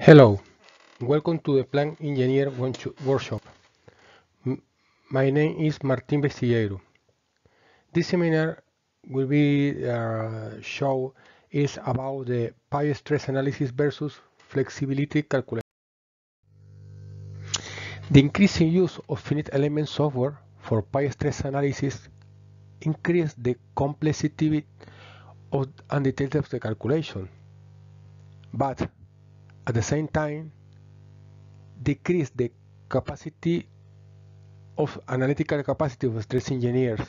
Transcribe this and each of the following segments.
Hello, welcome to the Plant Engineer Workshop. My name is Martín Vestilleiro. This seminar will be show is about the pi stress analysis versus flexibility calculation. The increasing use of finite element software for pi stress analysis increase the complexity and details of the calculation, but at the same time decrease the capacity of analytical capacity of stress engineers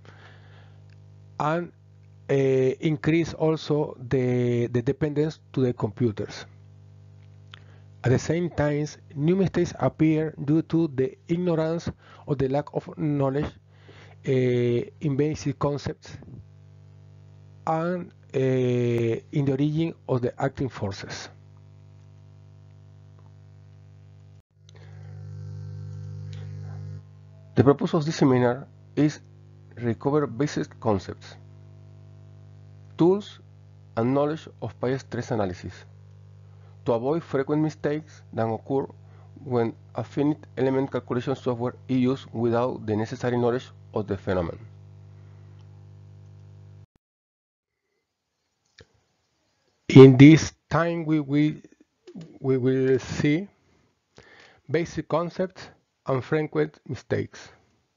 and increase also the dependence to the computers. At the same time, new mistakes appear due to the ignorance or the lack of knowledge in basic concepts and in the origin of the acting forces. The purpose of this seminar is recover basic concepts, tools, and knowledge of pi stress analysis to avoid frequent mistakes that occur when a finite element calculation software is used without the necessary knowledge of the phenomenon. In this time we will see basic concepts and frequent mistakes.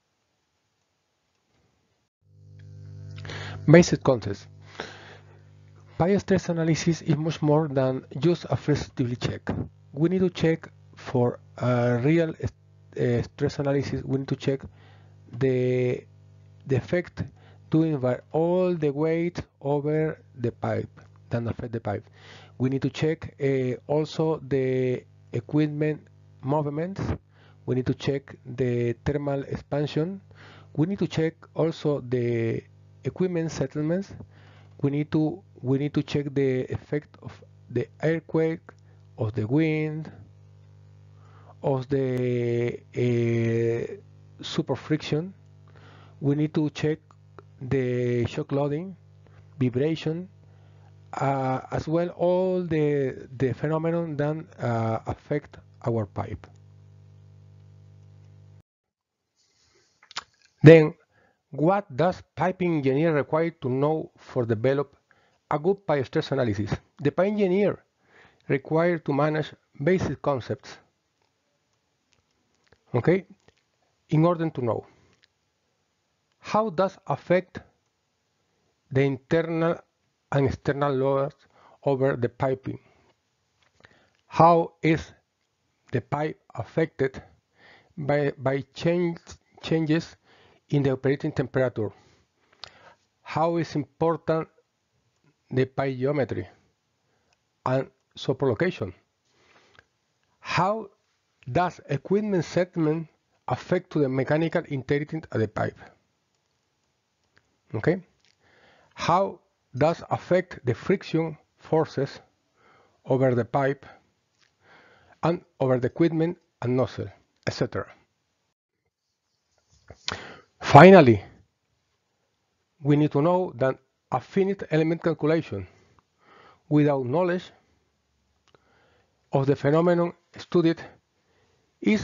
Basic concepts. Pi stress analysis is much more than just a flexibility check. We need to check for a real stress analysis. We need to check the effect doing by all the weight over the pipe that affect the pipe. We need to check also the equipment movements. We need to check the thermal expansion. We need to check also the equipment settlements. We need to check the effect of the earthquake, of the wind, of the super friction. We need to check the shock loading, vibration, as well all the phenomenon that affect our pipe. Then, what does piping engineer require to know for develop a good pi stress analysis? The pi engineer required to manage basic concepts, okay, in order to know how does affect the internal and external loads over the piping. How is the pipe affected by changes in the operating temperature? How is important the pipe geometry and support location? How does equipment settlement affect to the mechanical integrity of the pipe? Okay. How does affect the friction forces over the pipe and over the equipment and nozzle, etc. Finally, we need to know that a finite element calculation without knowledge of the phenomenon studied is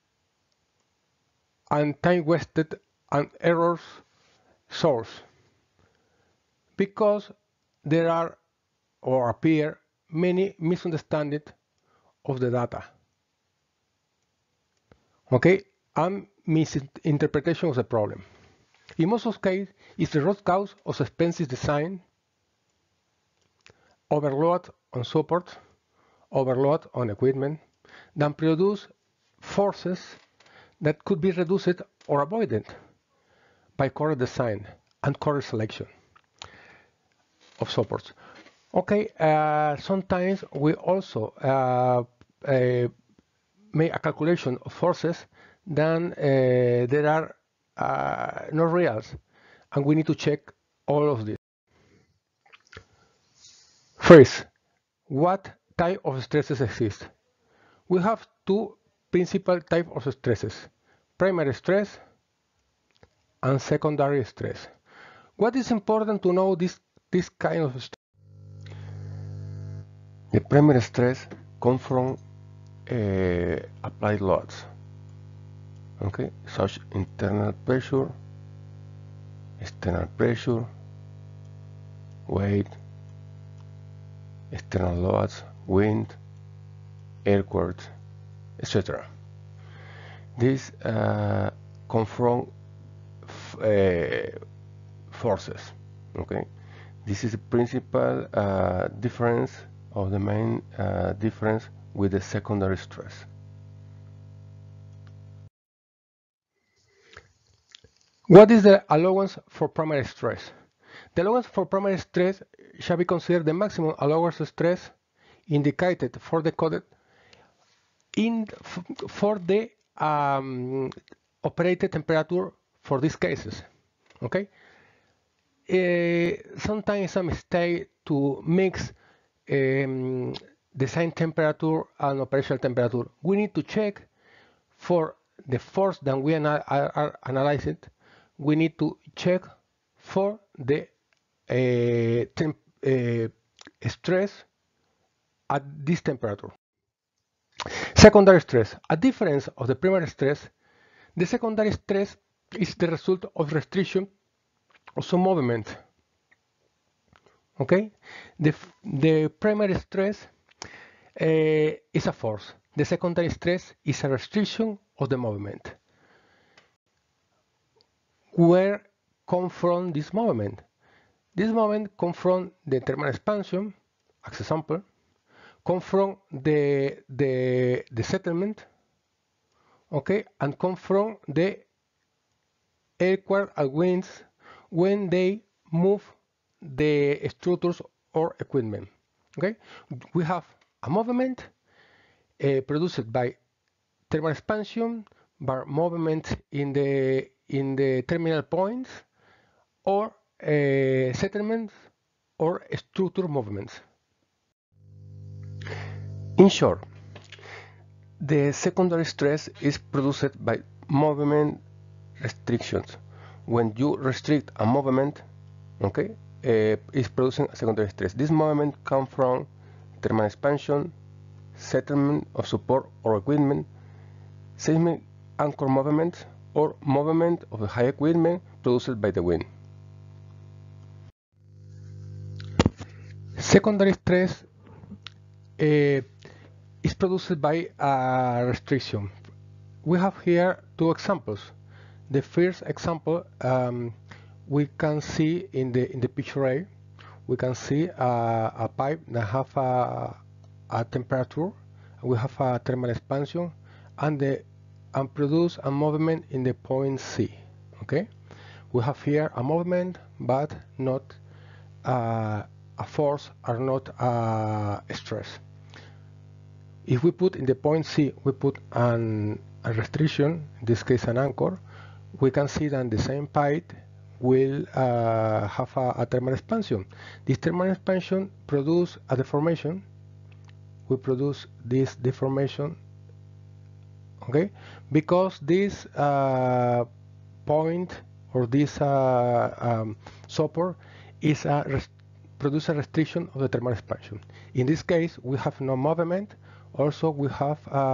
a time wasted and errors source, because there are or appear many misunderstandings of the data, okay, and misinterpretation of the problem. In most of cases, it's the root cause of expensive design, overload on support, overload on equipment, that produce forces that could be reduced or avoided by correct design and correct selection of supports. Okay, sometimes we also make a calculation of forces then there are not reals, and we need to check all of this. First, what type of stresses exist? We have two principal types of stresses: primary stress and secondary stress. What is important to know this kind of stress? The primary stress come from applied loads, okay, such internal pressure, external pressure, weight, external loads, wind, earthquakes, etc. These come from forces, okay. This is the principal difference, or the main difference with the secondary stress. What is the allowance for primary stress? The allowance for primary stress shall be considered the maximum allowance stress indicated for the coded for the operated temperature for these cases. Okay. Sometimes a mistake to mix design temperature and operational temperature. We need to check for the force that we are analyzing. We need to check for the stress at this temperature. Secondary stress. A difference of the primary stress, the secondary stress is the result of restriction of some movement. Okay, the primary stress is a force. The secondary stress is a restriction of the movement. Where come from this movement? This movement come from the thermal expansion, as example, come from the settlement, okay, and come from the earthquake and winds when they move the structures or equipment. Okay, we have a movement produced by thermal expansion, by movement in the terminal points, or settlements or structure movements. In short, the secondary stress is produced by movement restrictions. When you restrict a movement, okay, is producing a secondary stress. This movement comes from thermal expansion, settlement of support or equipment, seismic anchor movement, or movement of the high equipment produced by the wind. Secondary stress is produced by a restriction. We have here two examples. The first example we can see in the picture A. We can see a pipe that have a temperature. We have a thermal expansion and produce a movement in the point C. Okay, we have here a movement, but not a force or not a stress. If we put in the point C, we put a restriction, in this case an anchor, we can see that the same pipe will have a thermal expansion. This thermal expansion produces a deformation. We produce this deformation, okay, because this point or this support is produce a restriction of the thermal expansion. In this case, we have no movement. Also, we have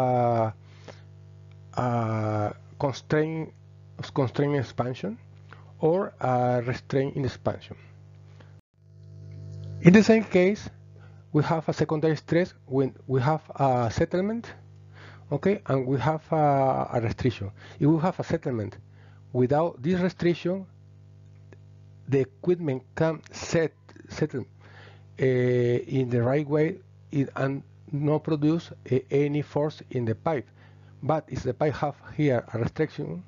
constraint expansion or restraint in expansion. In the same case, we have a secondary stress when we have a settlement, okay, and we have a restriction. If we have a settlement without this restriction, the equipment can settle in the right way and not produce any force in the pipe. But if the pipe have here a restriction,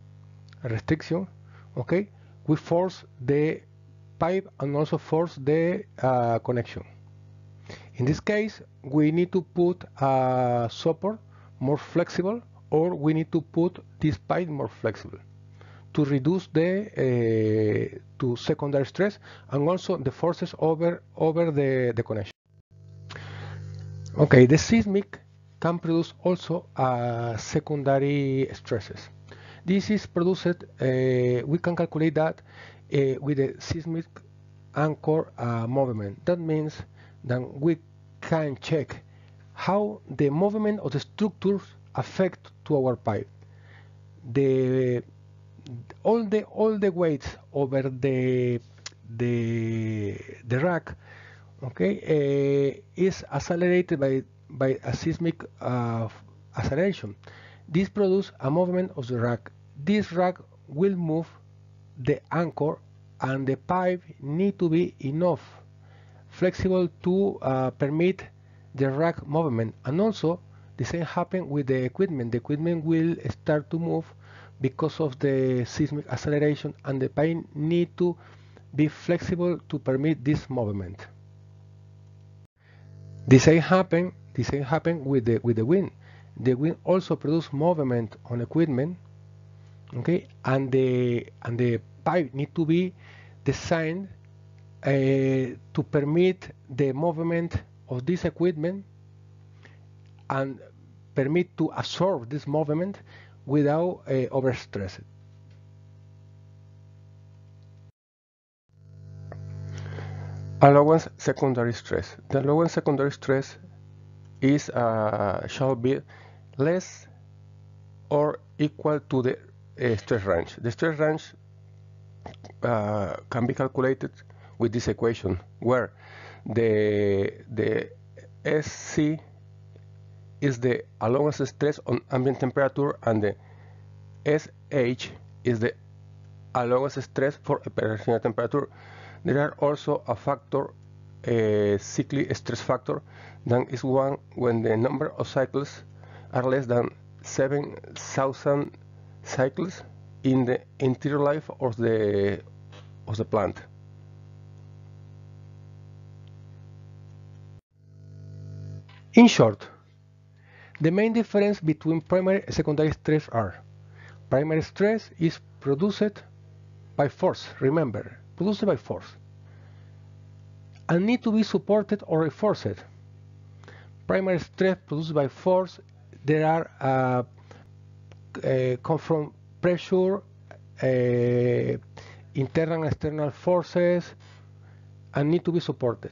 okay, we force the pipe and also force the connection. In this case, we need to put a support more flexible, or we need to put this pipe more flexible to reduce the to secondary stress and also the forces over the connection. Okay, the seismic can produce also secondary stresses. This is produced, we can calculate that with the seismic anchor movement. That means that we can check how the movement of the structures affect to our pipe. All the weights over the rack, okay, is accelerated by a seismic acceleration. This produces a movement of the rack. This rack will move the anchor, and the pipe need to be enough flexible to permit the rack movement. And also the same happens with the equipment. The equipment will start to move because of the seismic acceleration, and the pipe need to be flexible to permit this movement. The same happen with the wind. The wind also produces movement on equipment, okay, and the pipe need to be designed to permit the movement of this equipment and permit to absorb this movement without overstress. Allowance secondary stress. The allowance secondary stress is shall be less or equal to the stress range. The stress range can be calculated with this equation, where the SC is the allowance stress on ambient temperature, and the SH is the allowance stress for operational temperature. There are also a factor, a cyclic stress factor, that is one when the number of cycles are less than 7,000 cycles in the interior life of the plant. In short, the main difference between primary and secondary stress are: primary stress is produced by force, remember, produced by force, and need to be supported or reinforced. Primary stress produced by force, there are come from pressure, internal and external forces, and need to be supported.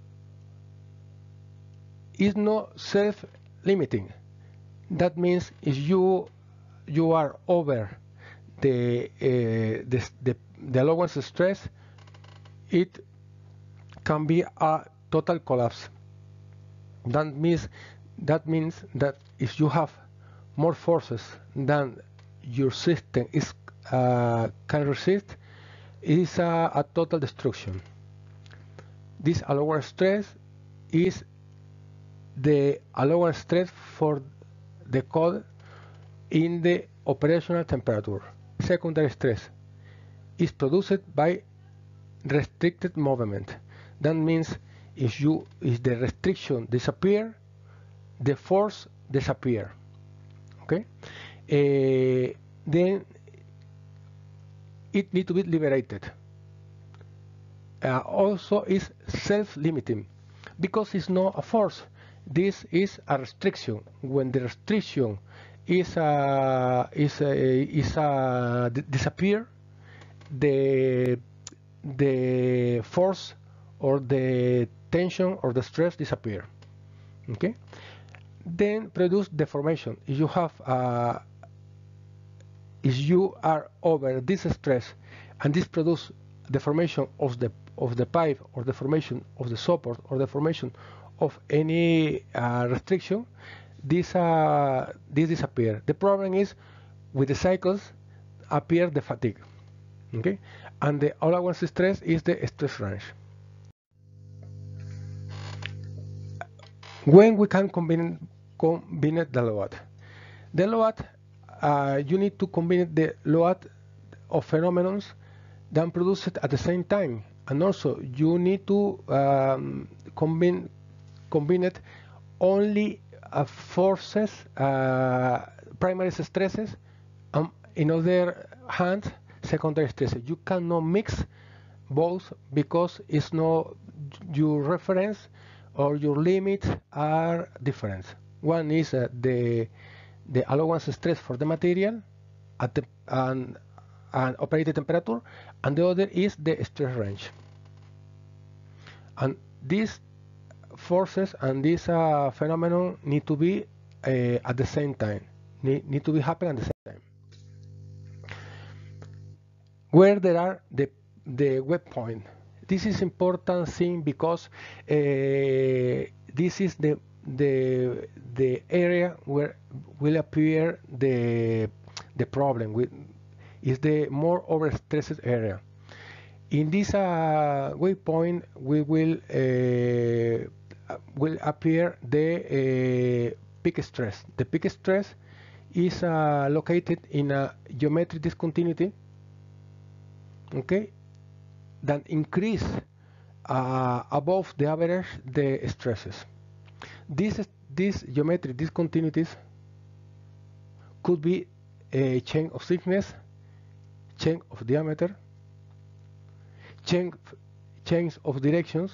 Is not self-limiting. That means if you are over the allowance stress, it can be a total collapse. That means that if you have more forces than your system can resist, it is a total destruction. This allowance stress is the allowance stress for the code in the operational temperature. Secondary stress is produced by restricted movement. That means if the restriction disappear, the force disappear. Okay, then it needs to be liberated. Also is self-limiting because it's not a force. This is a restriction. When the restriction disappear, the force or the tension or the stress disappear. Okay, then produce deformation. If you are over this stress and this produce deformation of the pipe, or deformation of the support, or deformation of any restriction, this disappear. The problem is with the cycles appear the fatigue. Okay, and the allowance stress is the stress range. When we can combine the load. The load, you need to combine the load of phenomena that produced at the same time, and also you need to combine it only forces, primary stresses, in other hand, secondary stresses. You cannot mix both because it's not your reference or your limits are different. One is the allowance stress for the material at the and operated temperature, and the other is the stress range. And this forces and this phenomenon need to be at the same time, need to be happening at the same time. Where there are the web point. This is important thing because this is the area where will appear the problem is the more overstressed area. In this waypoint, we will appear the peak stress. The peak stress is located in a geometric discontinuity, okay, that increase above the average the stresses. These geometric discontinuities could be a change of thickness, change of diameter, change of directions,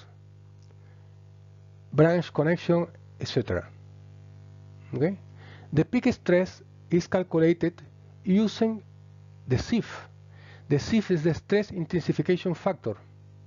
branch connection, etc. Okay? The peak stress is calculated using the SIF. The SIF is the stress intensification factor.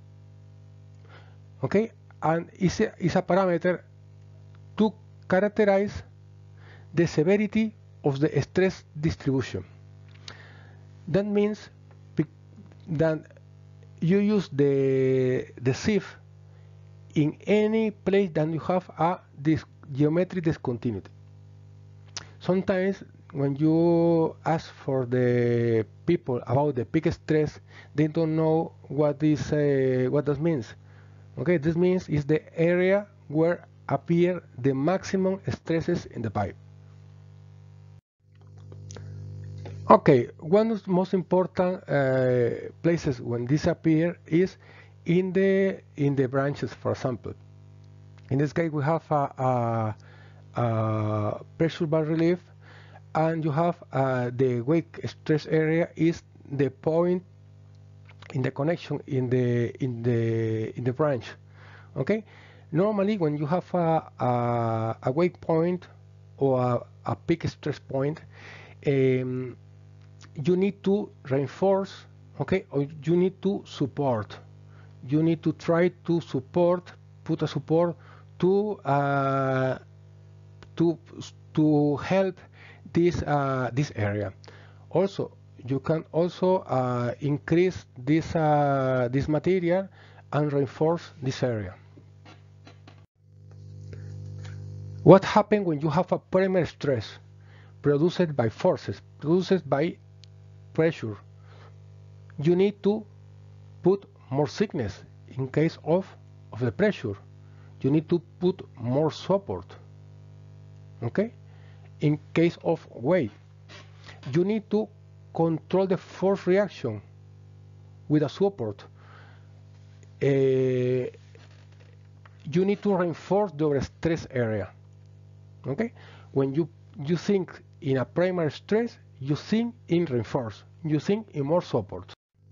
Okay? And is a parameter to characterize the severity of the stress distribution. That means that you use the SIF in any place that you have this geometric discontinuity. Sometimes when you ask for the people about the peak stress, they don't know what that means. Okay, this means is the area where appear the maximum stresses in the pipe. Okay, one of the most important places when this appear is in the branches, for example. In this case, we have a pressure bar relief, and you have the wake stress area is the point in the connection in the branch. Okay, normally when you have a wake point or a peak stress point, you need to reinforce, okay, or you need to support. You need to try to support, put a support to help this area. Also, you can also increase this material and reinforce this area. What happens when you have a primary stress produced by forces, produced by pressure? You need to put more thickness in case of the pressure. You need to put more support. Okay? In case of weight, you need to control the force reaction with a support. You need to reinforce the overstress area. Okay? When you think in a primary stress, you think in reinforce. You think in more support.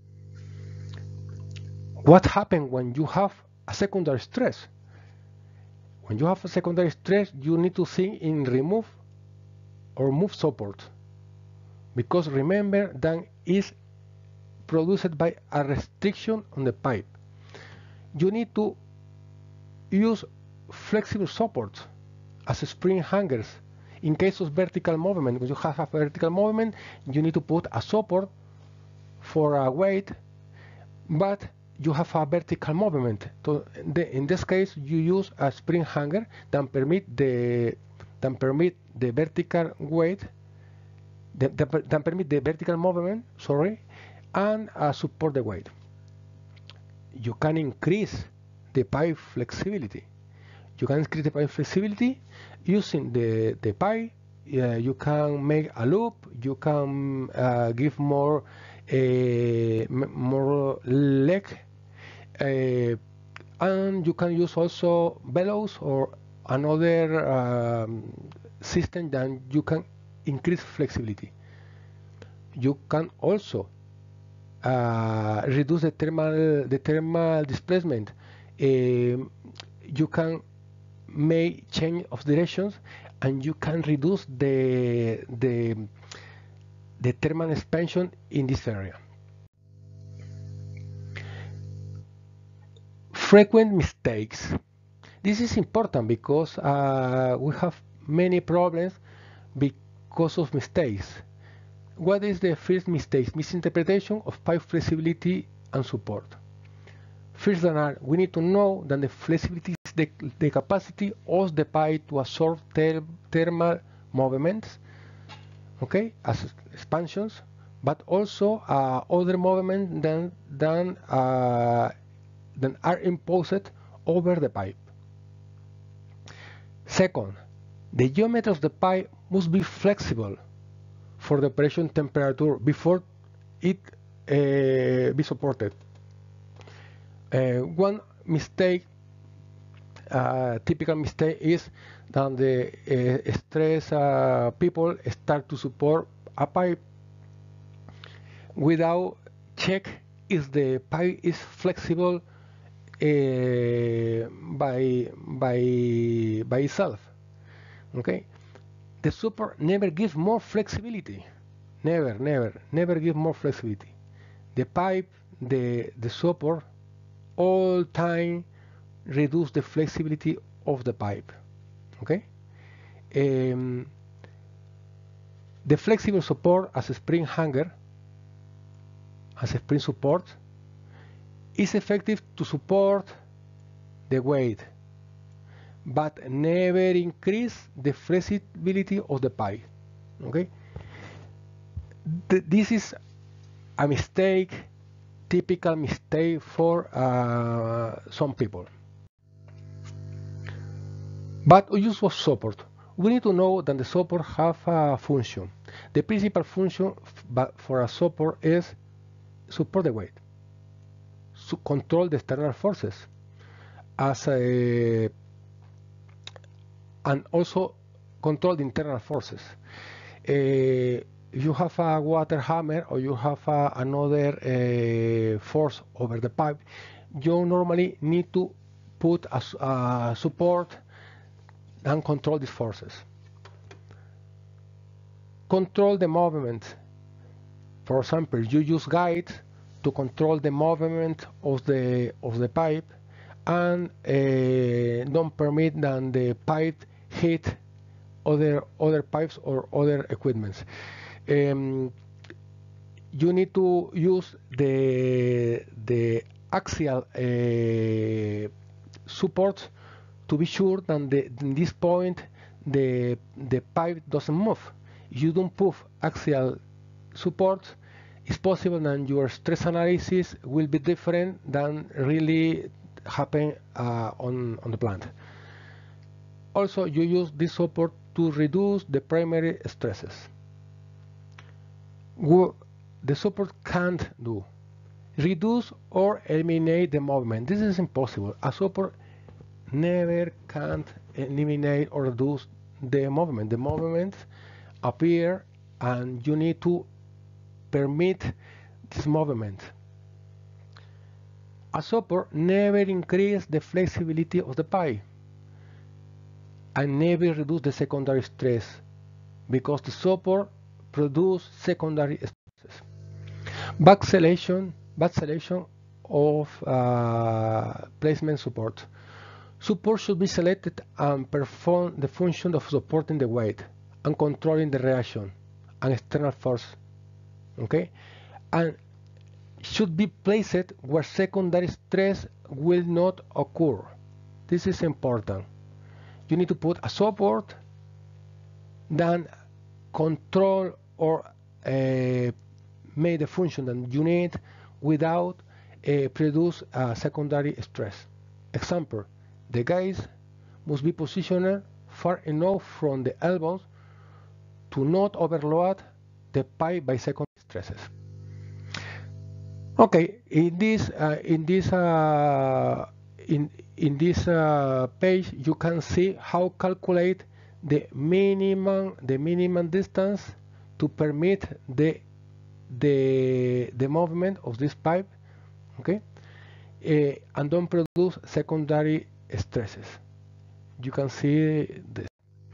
What happens when you have a secondary stress? When you have a secondary stress, you need to think in remove or move support, because remember that is produced by a restriction on the pipe. You need to use flexible supports as spring hangers. In case of vertical movement, when you have a vertical movement, you need to put a support for a weight, but you have a vertical movement. So in this case, you use a spring hanger that permit the vertical weight, that permit the vertical movement, sorry, and support the weight. You can increase the pipe flexibility. You can increase the pipe flexibility using the pipe. You can make a loop. You can give more leg, and you can use also bellows or another system that you can increase flexibility. You can also reduce the thermal displacement. You can make change of directions, and you can reduce the thermal expansion in this area. Frequent mistakes. This is important because we have many problems because of mistakes. What is the first mistake? Misinterpretation of pipe flexibility and support. First, we need to know that the flexibility is the capacity of the pipe to absorb thermal movements, okay, as expansions, but also other movements than are imposed over the pipe. Second, the geometry of the pipe must be flexible for the operation temperature before it be supported. One mistake, typical mistake, is that the stress people start to support a pipe without check if the pipe is flexible by itself. Okay, the support never gives more flexibility. Never give more flexibility. The pipe, the support, all time reduce the flexibility of the pipe. Okay. The flexible support as a spring hanger, as a spring support, is effective to support the weight, but never increase the flexibility of the pipe. Okay. This is a mistake, typical mistake for some people. But use of support. We need to know that the support have a function. The principal function for a support is support the weight, to control the external forces, and also control the internal forces. If you have a water hammer or you have another force over the pipe, you normally need to put a support and control these forces. Control the movement. For example, you use guides to control the movement of the pipe and don't permit that the pipe hit other pipes or other equipments. You need to use the axial support to be sure that in this point the pipe doesn't move. If you don't put axial support, it's possible that your stress analysis will be different than really happen on the plant. Also, you use this support to reduce the primary stresses. What the support can't do: reduce or eliminate the movement. This is impossible. A support never can't eliminate or reduce the movement. The movements appear and you need to permit this movement. A support never increase the flexibility of the pipe and never reduce the secondary stress, because the support produce secondary stresses. Bad selection of placement support. Support should be selected and perform the function of supporting the weight and controlling the reaction and external force. Okay, and should be placed where secondary stress will not occur. This is important. You need to put a support that control or make the function that you need without produce secondary stress. Example: the guys must be positioned far enough from the elbows to not overload the pipe by secondary stresses. Okay, in this page you can see how calculate the minimum distance to permit the movement of this pipe, okay, and don't produce secondary stresses. You can see this.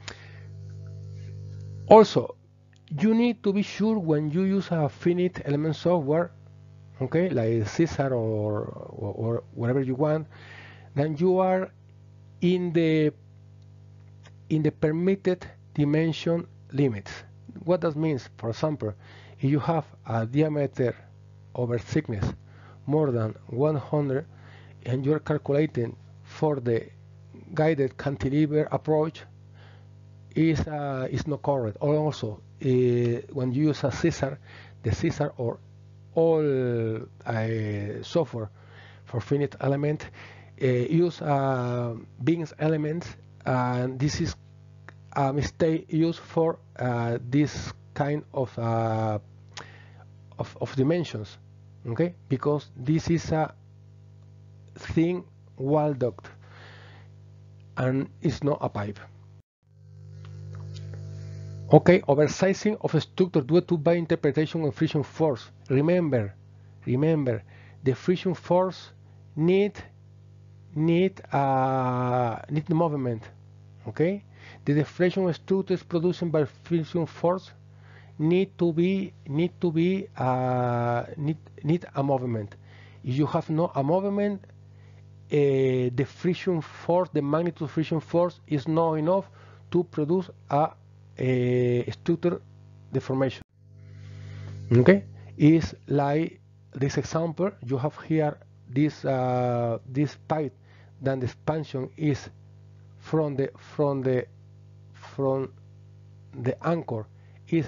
Also, you need to be sure when you use a finite element software, okay, like Caesar or whatever you want, then you are in the permitted dimension limits. What that means, for example, if you have a diameter over thickness more than 100 and you're calculating for the guided cantilever approach, is not correct. Or also, when you use a scissor, the scissor or all software for finite element use Bing's elements, and this is a mistake used for this kind of dimensions, okay? Because this is a thin wall duct and it's not a pipe. Okay, oversizing of a structure due to bad interpretation of friction force. Remember, the friction force need movement. Okay, the deformation structures produced by friction force need a movement. If you have no a movement, the friction force, the magnitude of friction force is not enough to produce a structure deformation. Okay, is like this example. You have here this pipe, then the expansion is from the anchor is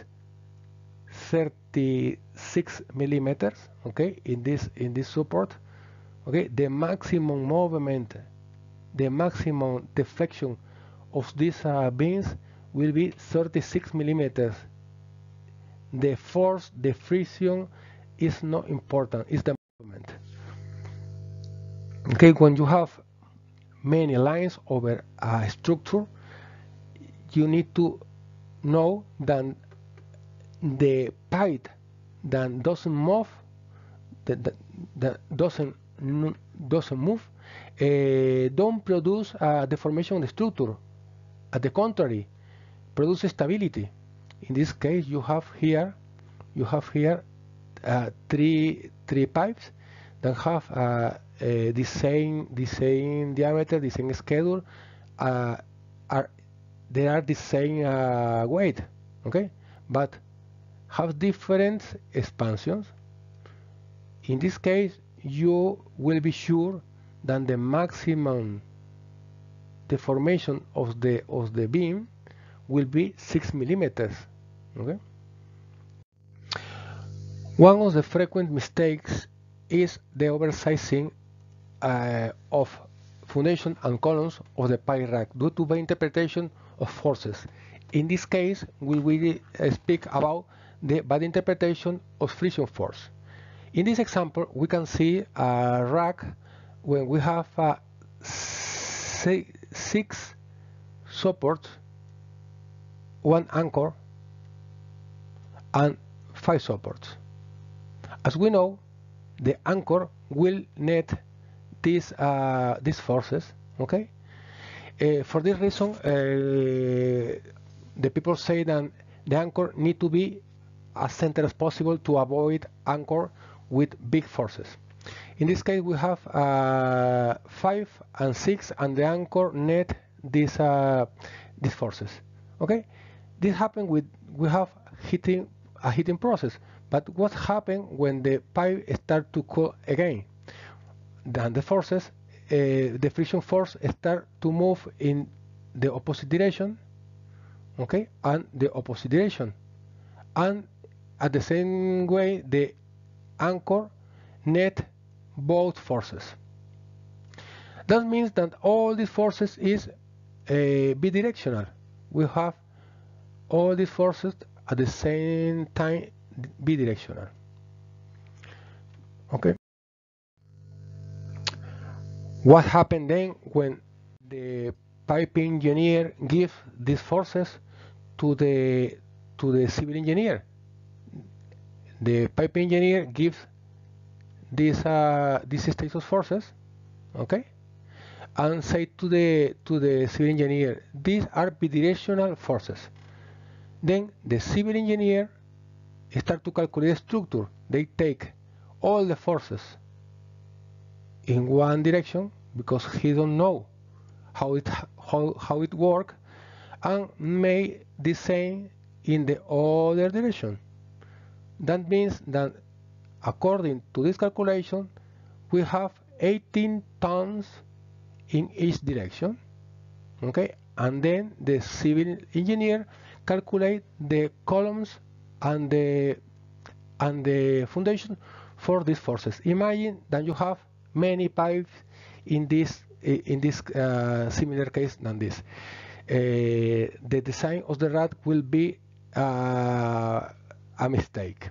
36 millimeters. Okay, in this support. Okay, the maximum movement, the maximum deflection of these beams will be 36 millimeters. The force, the friction is not important, it's the movement. Okay, when you have many lines over a structure, you need to know that the pipe that doesn't move, that doesn't move, don't produce a deformation of the structure. At the contrary, produce stability. In this case, you have here three pipes that have the same diameter, the same schedule, they are the same weight, okay, but have different expansions. In this case, you will be sure that the maximum deformation of the beam will be 6 millimeters. Okay. One of the frequent mistakes is the oversizing of foundation and columns of the pipe rack due to bad interpretation of forces. In this case, we will speak about the bad interpretation of friction force. In this example, we can see a rack when we have 6 supports, 1 anchor, and 5 supports. As we know, the anchor will net these forces. Okay. For this reason, the people say that the anchor need to be as centered as possible to avoid anchor with big forces. In this case, we have 5 and 6, and the anchor net these forces. Okay, this happens with we have a heating process. But what happens when the pipe starts to cool again? Then the forces, the friction force start to move in the opposite direction, okay, and the opposite direction, and at the same way the anchor net both forces. That means that all these forces is bidirectional. We have all these forces at the same time bidirectional. Okay. What happened then when the pipe engineer gives these forces to the civil engineer? The pipe engineer gives these status forces, okay, and say to the civil engineer, these are bidirectional forces. Then the civil engineer start to calculate the structure. They take all the forces in one direction because he don't know how it works, and make the same in the other direction. That means that according to this calculation, we have 18 tons in each direction. Okay, and then the civil engineer calculate the columns and the foundation for these forces. Imagine that you have many pipes in this similar case than this. The design of the rack will be a mistake.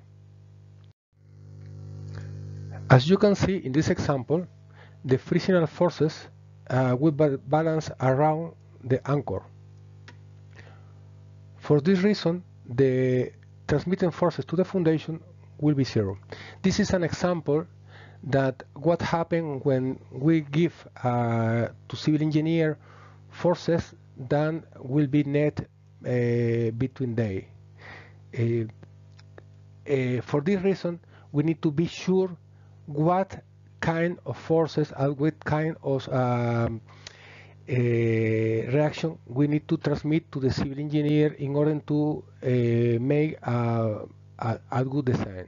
As you can see in this example, the frictional forces will balance around the anchor. For this reason, the transmitting forces to the foundation will be zero. This is an example that what happens when we give to civil engineer forces that will be net between they. For this reason, we need to be sure what kind of forces and what kind of reaction we need to transmit to the civil engineer in order to make a good design.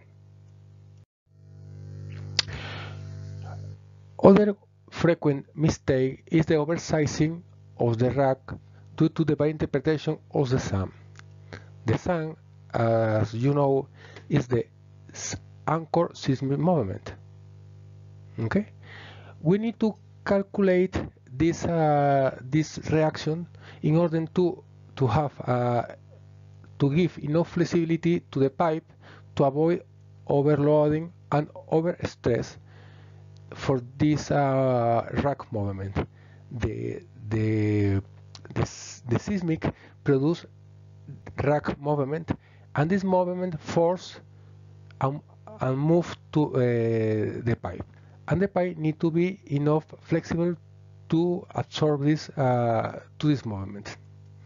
Other frequent mistake is the oversizing of the rack due to the bad interpretation of the SAM. The SAM, as you know, is the anchor seismic moment. Okay, we need to calculate this reaction in order to have to give enough flexibility to the pipe to avoid overloading and overstress for this rack movement. The seismic produce rack movement, and this movement force and move to the pipe, and the pipe need to be enough flexible to absorb this to this movement.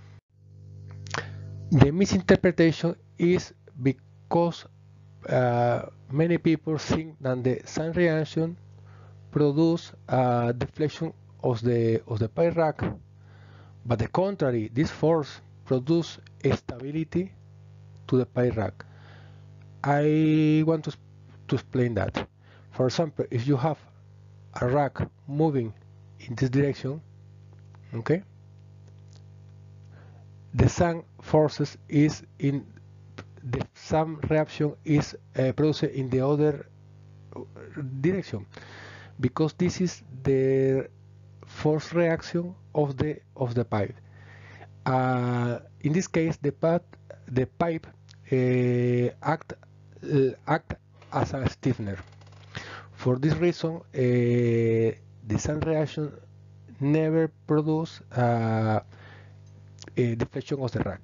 The misinterpretation is because many people think that the SAM reaction produce deflection of the pipe rack, but the contrary, this force produce stability to the pipe rack. I want to explain that. For example, if you have a rack moving in this direction, okay, the SAM forces is in the SAM reaction is produced in the other direction, because this is the force reaction of the pipe. In this case, the pipe act as a stiffener. For this reason, the SAM reaction never produce a deflection of the rack.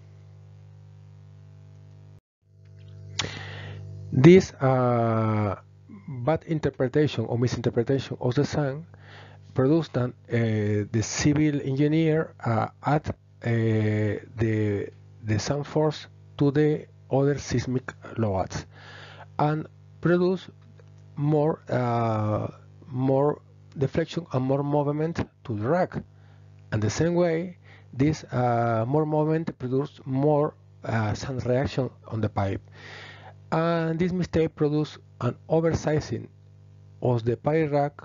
This bad interpretation or misinterpretation of the SAM produced that the civil engineer add the SAM force to the other seismic loads and produce more deflection and more movement to the rack. And the same way, this more movement produces more SAM reaction on the pipe. And this mistake produces an oversizing of the pipe rack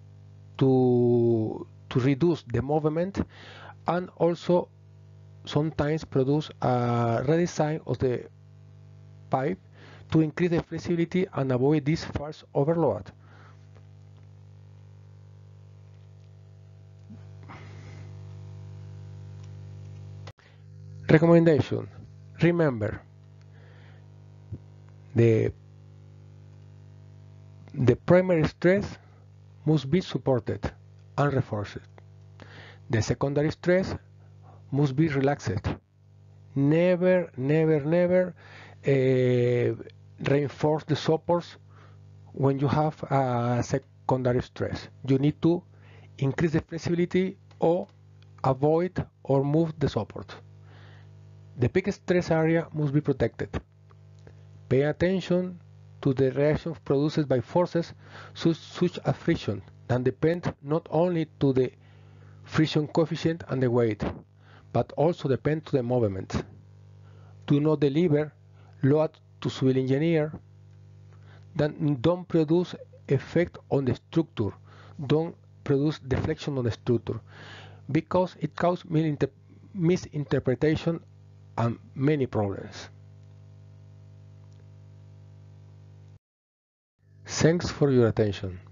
to reduce the movement, and also sometimes produce a redesign of the pipe to increase the flexibility and avoid this false overload. Recommendation: remember, the primary stress must be supported and reinforced. The secondary stress must be relaxed. Never reinforce the supports when you have a secondary stress. You need to increase the flexibility or avoid or move the support. The peak stress area must be protected. Pay attention to the reactions produced by forces such as friction that depend not only to the friction coefficient and the weight, but also depend to the movement. Do not deliver load to civil engineer. Then don't produce effect on the structure. Don't produce deflection on the structure, because it causes misinterpretation and many problems. Thanks for your attention.